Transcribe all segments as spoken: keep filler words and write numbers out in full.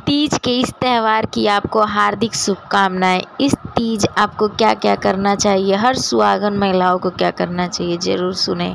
तीज के इस त्यौहार की आपको हार्दिक शुभकामनाएं। इस तीज आपको क्या क्या करना चाहिए, हर सुहागन महिलाओं को क्या करना चाहिए, जरूर सुने।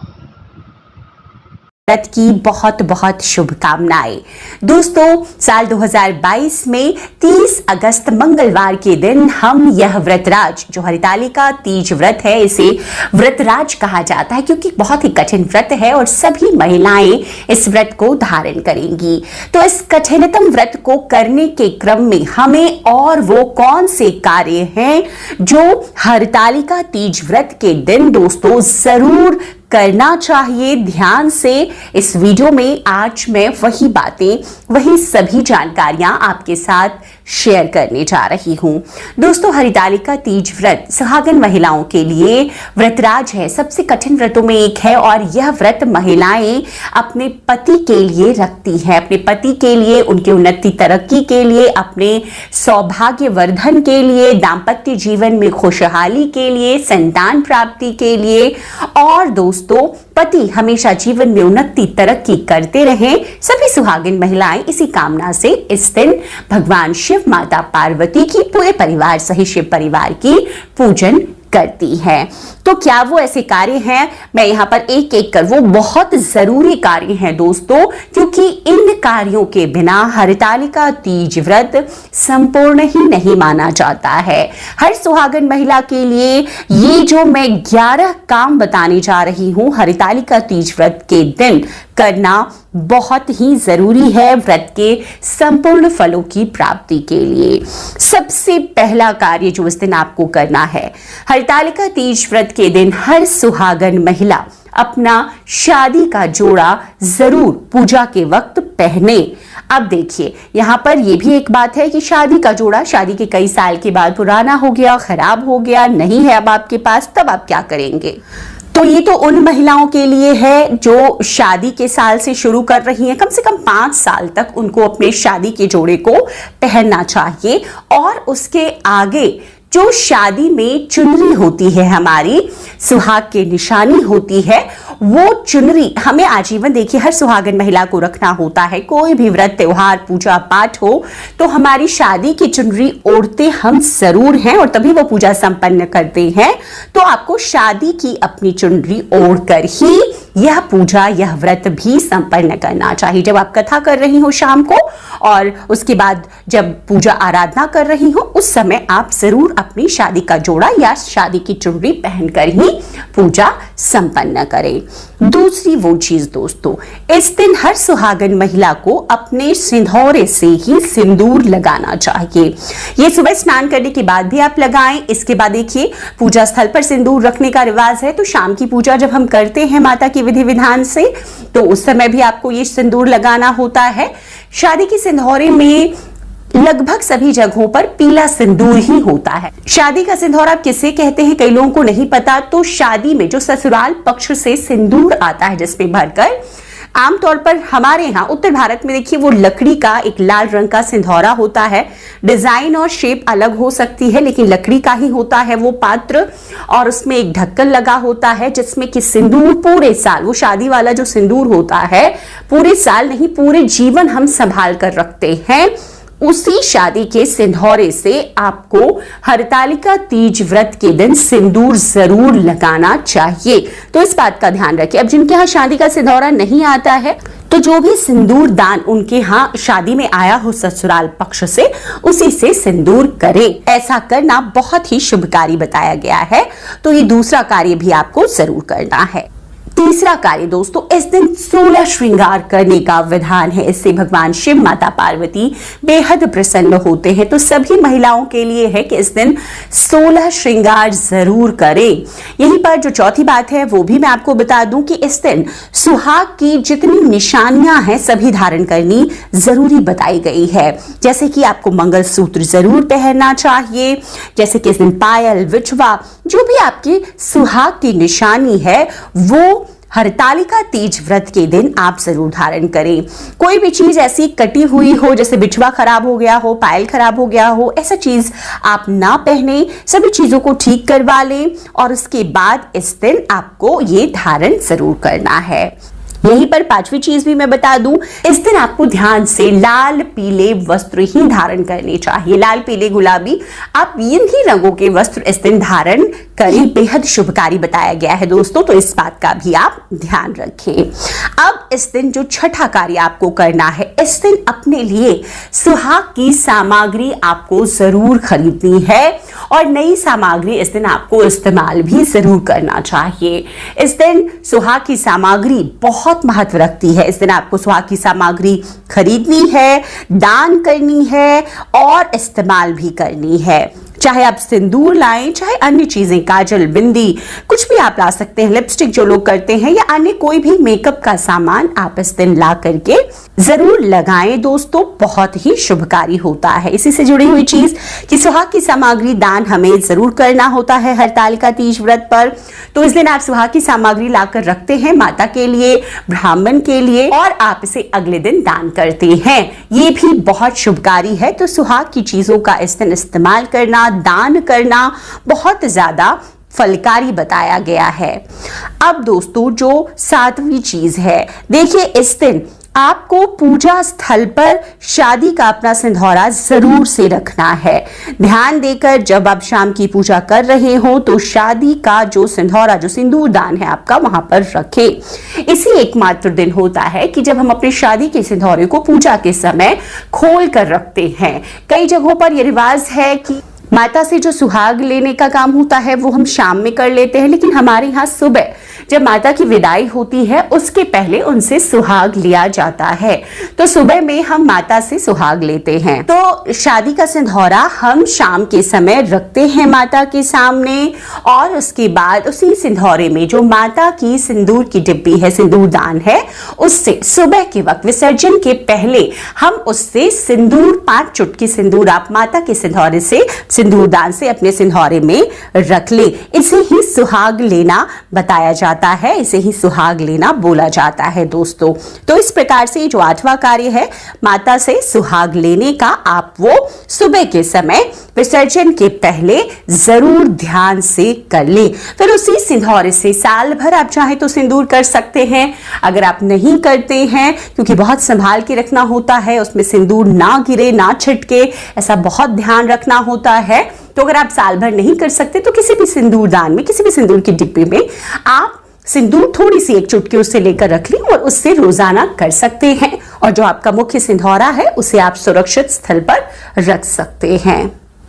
व्रत की बहुत बहुत शुभकामनाएं। दोस्तों, साल दो हज़ार बाईस में तीस अगस्त मंगलवार के दिन हम यह व्रतराज, जो हरितालिका तीज व्रत है, इसे व्रतराज कहा जाता है क्योंकि बहुत ही कठिन व्रत है और सभी महिलाएं इस व्रत को धारण करेंगी। तो इस कठिनतम व्रत को करने के क्रम में हमें और वो कौन से कार्य हैं जो हरितालिका तीज व्रत के दिन दोस्तों जरूर करना चाहिए। ध्यान से इस वीडियो में आज मैं वही बातें, वही सभी जानकारियां आपके साथ शेयर करने जा रही हूं। दोस्तों, हरितालिका तीज व्रत सुहागन महिलाओं के लिए व्रतराज है, सबसे कठिन व्रतों में एक है और यह व्रत महिलाएं अपने पति के लिए रखती हैं, अपने पति के लिए, उनकी उन्नति तरक्की के लिए, अपने सौभाग्य वर्धन के लिए, दाम्पत्य जीवन में खुशहाली के लिए, संतान प्राप्ति के लिए और दोस्तों पति हमेशा जीवन में उन्नति तरक्की करते रहें। सभी सुहागिन महिलाएं इसी कामना से इस दिन भगवान शिव, माता पार्वती की पूरे परिवार सहित शिव परिवार की पूजन करती है। तो क्या वो ऐसे कार्य हैं, मैं यहां पर एक एक कर, वो बहुत जरूरी कार्य हैं दोस्तों, क्योंकि इन कार्यों के बिना हरितालिका तीज व्रत संपूर्ण ही नहीं माना जाता है। हर सुहागन महिला के लिए ये जो मैं ग्यारह काम बताने जा रही हूं हरितालिका तीज व्रत के दिन करना बहुत ही जरूरी है व्रत के संपूर्ण फलों की प्राप्ति के लिए। सबसे पहला कार्य जो इस दिन आपको करना है, हरितालिका तीज व्रत के दिन हर सुहागन महिला अपना शादी का जोड़ा जरूर पूजा के वक्त पहने। अब देखिए, यहां पर यह भी एक बात है कि शादी का जोड़ा शादी के कई साल के बाद पुराना हो गया, खराब हो गया, नहीं है अब आपके पास, तब आप क्या करेंगे? तो ये तो उन महिलाओं के लिए है जो शादी के साल से शुरू कर रही हैं, कम से कम पांच साल तक उनको अपने शादी के जोड़े को पहनना चाहिए। और उसके आगे जो शादी में चुनरी होती है, हमारी सुहाग की निशानी होती है, वो चुनरी हमें आजीवन, देखिए, हर सुहागन महिला को रखना होता है। कोई भी व्रत, त्योहार, पूजा पाठ हो तो हमारी शादी की चुनरी ओढ़ते हम जरूर हैं और तभी वो पूजा संपन्न करते हैं। तो आपको शादी की अपनी चुनरी ओढ़कर ही यह पूजा, यह व्रत भी संपन्न करना चाहिए। जब आप कथा कर रही हो शाम को और उसके बाद जब पूजा आराधना कर रही हो, उस समय आप जरूर अपनी शादी का जोड़ा या शादी की चुनरी पहनकर ही पूजा संपन्न करें। दूसरी वो चीज दोस्तों, इस दिन हर सुहागन महिला को अपने सिंदूर से ही सिंदूर लगाना चाहिए। ये सुबह स्नान करने के बाद भी आप लगाएं। इसके बाद देखिए, पूजा स्थल पर सिंदूर रखने का रिवाज है, तो शाम की पूजा जब हम करते हैं माता की विधि विधान से, तो उस समय भी आपको ये सिंदूर लगाना होता है। शादी की सिंदूरे में लगभग सभी जगहों पर पीला सिंदूर ही होता है। शादी का सिंदूर आप किसे कहते हैं, कई लोगों को नहीं पता। तो शादी में जो ससुराल पक्ष से सिंदूर आता है जिसमें भरकर, आमतौर पर हमारे यहाँ उत्तर भारत में देखिए वो लकड़ी का एक लाल रंग का सिंदूरा होता है। डिजाइन और शेप अलग हो सकती है लेकिन लकड़ी का ही होता है वो पात्र, और उसमें एक ढक्कन लगा होता है जिसमें कि सिंदूर पूरे साल, वो शादी वाला जो सिंदूर होता है, पूरे साल नहीं पूरे जीवन हम संभाल कर रखते हैं। उसी शादी के सिंदूरे से आपको हरितालिका तीज व्रत के दिन सिंदूर जरूर लगाना चाहिए। तो इस बात का ध्यान रखें। अब जिनके यहाँ शादी का सिंदूरा नहीं आता है, तो जो भी सिंदूर दान उनके यहाँ शादी में आया हो ससुराल पक्ष से, उसी से सिंदूर करें। ऐसा करना बहुत ही शुभकारी बताया गया है। तो ये दूसरा कार्य भी आपको जरूर करना है। तीसरा कार्य दोस्तों, इस दिन सोलह श्रृंगार करने का विधान है। इससे भगवान शिव, माता पार्वती बेहद प्रसन्न होते हैं। तो सभी महिलाओं के लिए है कि इस दिन सोलह श्रृंगार जरूर करें। यहीं पर जो चौथी बात है वो भी मैं आपको बता दूं कि इस दिन सुहाग की जितनी निशानियां हैं सभी धारण करनी जरूरी बताई गई है। जैसे कि आपको मंगलसूत्र जरूर पहनना चाहिए, जैसे कि इस दिन पायल, बिछवा, जो भी आपकी सुहाग की निशानी है वो हरितालिका तीज व्रत के दिन आप जरूर धारण करें। कोई भी चीज ऐसी कटी हुई हो, जैसे बिछवा खराब हो गया हो, पायल खराब हो गया हो, ऐसा चीज आप ना पहने। सभी चीजों को ठीक करवा लें और उसके बाद इस दिन आपको ये धारण जरूर करना है। यहीं पर पांचवी चीज भी मैं बता दूं, इस दिन आपको ध्यान से लाल पीले वस्त्र ही धारण करने चाहिए। लाल पीले गुलाबी, आप इन्हीं रंगों के वस्त्र इस दिन धारण करें, बेहद शुभकारी बताया गया है दोस्तों, तो इस बात का भी आप ध्यान रखें। अब इस दिन जो छठा कार्य आपको करना है, इस दिन अपने लिए सुहाग की सामग्री आपको जरूर खरीदनी है और नई सामग्री इस दिन आपको इस्तेमाल भी जरूर करना चाहिए। इस दिन सुहाग की सामग्री बहुत महत्व रखती है। इस दिन आपको सुहाग की सामग्री खरीदनी है, दान करनी है और इस्तेमाल भी करनी है। चाहे आप सिंदूर लाएं, चाहे अन्य चीजें, काजल, बिंदी, कुछ भी आप ला सकते हैं, लिपस्टिक जो लोग करते हैं या अन्य कोई भी मेकअप का सामान आप इस दिन ला करके जरूर लगाएं दोस्तों, बहुत ही शुभकारी होता है। इसी से जुड़ी हुई चीज कि सुहाग की सामग्री दान हमें जरूर करना होता है हरतालिका तीज व्रत पर। तो इस दिन आप सुहाग की सामग्री लाकर रखते हैं माता के लिए, ब्राह्मण के लिए, और आप इसे अगले दिन दान करते हैं, ये भी बहुत शुभकारी है। तो सुहाग की चीजों का इस दिन इस्तेमाल करना, दान करना बहुत ज्यादा फलकारी बताया गया है। अब दोस्तों जो सातवीं चीज है, देखिए इस दिन आपको पूजा स्थल पर शादी का अपना सिंधौरा जरूर से रखना है। ध्यान देकर जब आप शाम की पूजा कर रहे हो तो शादी का जो सिंधौरा, जो सिंदूर दान है आपका, वहां पर रखें। इसी एकमात्र दिन होता है कि जब हम अपने शादी के सिंधौरे को पूजा के समय खोल कर रखते हैं। कई जगहों पर यह रिवाज है कि माता से जो सुहाग लेने का काम होता है वो हम शाम में कर लेते हैं, लेकिन हमारे यहाँ सुबह जब माता की विदाई होती है उसके पहले उनसे सुहाग लिया जाता है। तो सुबह में हम माता से सुहाग लेते हैं। तो शादी का सिंधौरा हम शाम के समय रखते हैं माता के सामने, और उसके बाद उसी सिंधौरे में जो माता की सिंदूर की डिब्बी है, सिंदूर दान है, उससे सुबह के वक्त विसर्जन के पहले हम उससे सिंदूर, पांच चुटकी सिंदूर आप माता के सिंधौरे से, सिंदूर दान से अपने सिंधौरे में रख ले। इसे ही सुहाग लेना बताया जाता है, इसे ही सुहाग लेना बोला जाता है दोस्तों। तो इस प्रकार से जो आठवां कार्य है माता से सुहाग लेने का, आप वो सुबह के समय विसर्जन के पहले जरूर ध्यान से कर ले। फिर उसी सिंधौरे से साल भर आप चाहे तो सिंदूर कर सकते हैं। अगर आप नहीं करते हैं, क्योंकि बहुत संभाल के रखना होता है, उसमें सिंदूर ना गिरे, ना छिटके, ऐसा बहुत ध्यान रखना होता है। तो अगर आप साल भर नहीं कर सकते तो किसी भी सिंदूर दान में, किसी भी सिंदूर की डिब्बी में आप सिंदूर थोड़ी सी एक चुटकी उससे लेकर रख ली और उससे रोजाना कर सकते हैं। और जो आपका मुख्य सिंधौरा है उसे आप सुरक्षित स्थल पर रख सकते हैं।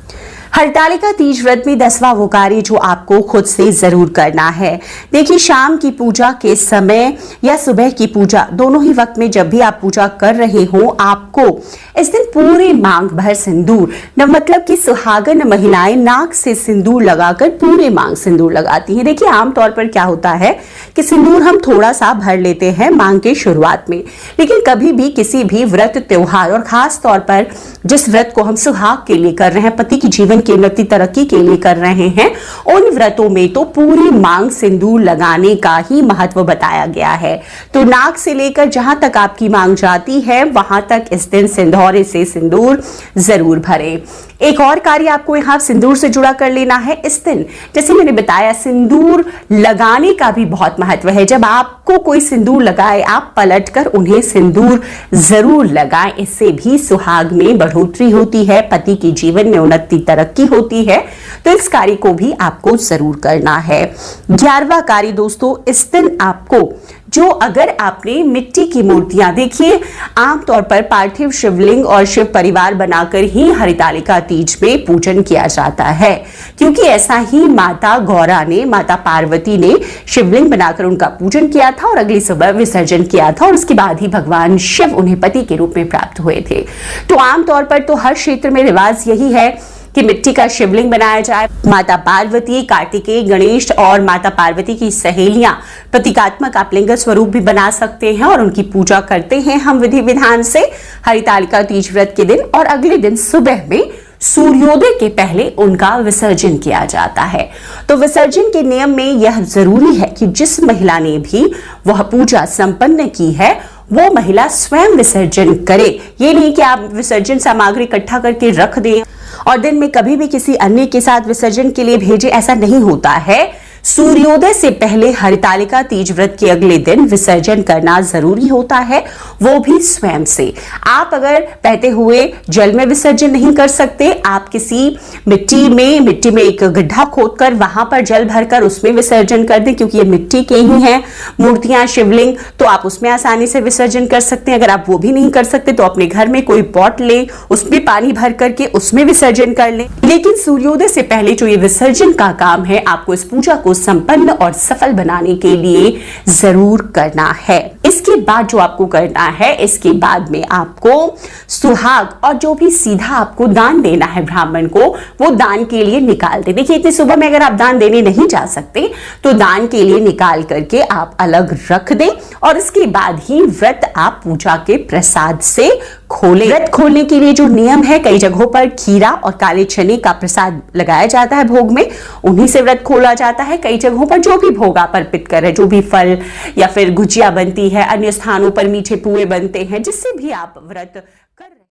हरतालिका तीज व्रत में दसवां वो कार्य जो आपको खुद से जरूर करना है। देखिए शाम की पूजा के समय या सुबह की पूजा, दोनों ही वक्त में जब भी आप पूजा कर रहे हो, आपको इस दिन पूरे मांग भर सिंदूर, न मतलब कि सुहागन महिलाएं नाक से सिंदूर लगाकर पूरे मांग सिंदूर लगाती हैं। देखिए आमतौर पर क्या होता है कि सिंदूर हम थोड़ा सा भर लेते हैं मांग के शुरुआत में, लेकिन कभी भी किसी भी व्रत, त्योहार, और खास तौर पर जिस व्रत को हम सुहाग के लिए कर रहे हैं, पति की जीवन की उन्नति तरक्की के लिए कर रहे हैं, उन व्रतों में तो पूरी मांग सिंदूर लगाने का ही महत्व बताया गया है। तो नाक से लेकर जहां तक आपकी मांग जाती है वहां तक इस दिन सिंधौरे से सिंदूर जरूर भरें। एक और कार्य आपको यहां सिंदूर से जुड़ा कर लेना है इस दिन। जैसे मैंने बताया, सिंदूर लगाने का भी बहुत महत्व है। जब आपको कोई सिंदूर लगाए, आप पलटकर उन्हें सिंदूर जरूर लगाएं। इससे भी सुहाग में बढ़ोतरी होती है, पति के जीवन में उन्नति तरक्की होती है। तो इस कार्य को भी आपको जरूर करना है। ग्यारहवां कार्य दोस्तों, इस दिन आपको जो, अगर आपने मिट्टी की मूर्तियां, देखिए आमतौर पर पार्थिव शिवलिंग और शिव परिवार बनाकर ही हरितालिका तीज में पूजन किया जाता है, क्योंकि ऐसा ही माता गौरा ने, माता पार्वती ने शिवलिंग बनाकर उनका पूजन किया था और अगली सुबह विसर्जन किया था, और उसके बाद ही भगवान शिव उन्हें पति के रूप में प्राप्त हुए थे। तो आमतौर पर तो हर क्षेत्र में रिवाज यही है कि मिट्टी का शिवलिंग बनाया जाए। माता पार्वती, कार्तिकेय, गणेश और माता पार्वती की सहेलियां प्रतीकात्मक आप लिंग स्वरूप भी बना सकते हैं और उनकी पूजा करते हैं हम विधि विधान से हरितालिका तीज व्रत के दिन, और अगले दिन सुबह में सूर्योदय के पहले उनका विसर्जन किया जाता है। तो विसर्जन के नियम में यह जरूरी है कि जिस महिला ने भी वह पूजा संपन्न की है वो महिला स्वयं विसर्जन करे। ये नहीं कि आप विसर्जन सामग्री इकट्ठा करके रख दें और दिन में कभी भी किसी अन्य के साथ विसर्जन के लिए भेजे, ऐसा नहीं होता है। सूर्योदय से पहले हरितालिका तीज व्रत के अगले दिन विसर्जन करना जरूरी होता है, वो भी स्वयं से। आप अगर बहते हुए जल में विसर्जन नहीं कर सकते, आप किसी मिट्टी में मिट्टी में एक गड्ढा खोदकर वहां पर जल भरकर उसमें विसर्जन कर दें, क्योंकि ये मिट्टी के ही हैं मूर्तियां, शिवलिंग, तो आप उसमें आसानी से विसर्जन कर सकते हैं। अगर आप वो भी नहीं कर सकते तो अपने घर में कोई पॉट लें, उसमें पानी भर करके उसमें विसर्जन कर लें। लेकिन सूर्योदय से पहले जो ये विसर्जन का काम है, आपको इस पूजा को संपन्न और सफल बनाने के लिए जरूर करना है। इसके बाद जो आपको करना है, इसके बाद में आपको सुहाग और जो भी सीधा आपको दान देना है ब्राह्मण को, वो दान के लिए निकाल दे। देखिए, इतनी सुबह में अगर आप दान देने नहीं जा सकते तो दान के लिए निकाल करके आप अलग रख दें, और इसके बाद ही व्रत आप पूजा के प्रसाद से खोलें। व्रत खोलने के लिए जो नियम है, कई जगहों पर खीरा और काले चने का प्रसाद लगाया जाता है भोग में, उन्हीं से व्रत खोला जाता है। कई जगहों पर जो भी भोग आप अर्पित करें, जो भी फल या फिर गुजिया बनती है, अन्य स्थानों पर मीठे पुए बनते हैं, जिससे भी आप व्रत कर